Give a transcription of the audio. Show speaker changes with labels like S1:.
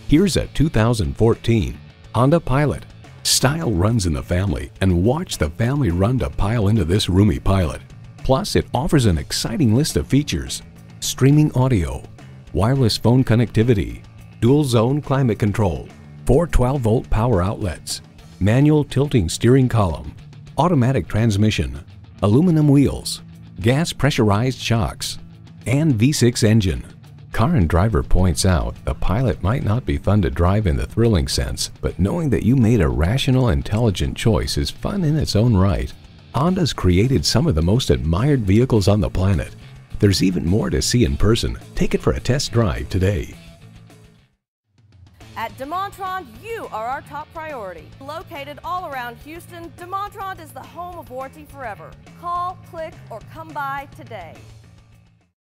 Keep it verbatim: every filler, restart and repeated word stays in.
S1: Here's a two thousand fourteen Honda Pilot. Style runs in the family, and watch the family run to pile into this roomy Pilot. Plus, it offers an exciting list of features: streaming audio, wireless phone connectivity, dual zone climate control, four twelve volt power outlets, manual tilting steering column, automatic transmission, aluminum wheels, gas pressurized shocks, and V six engine. Car and Driver points out the Pilot might not be fun to drive in the thrilling sense, but knowing that you made a rational, intelligent choice is fun in its own right. Honda's created some of the most admired vehicles on the planet. There's even more to see in person. Take it for a test drive today.
S2: At DeMontrond, you are our top priority. Located all around Houston, DeMontrond is the home of warranty forever. Call, click, or come by today.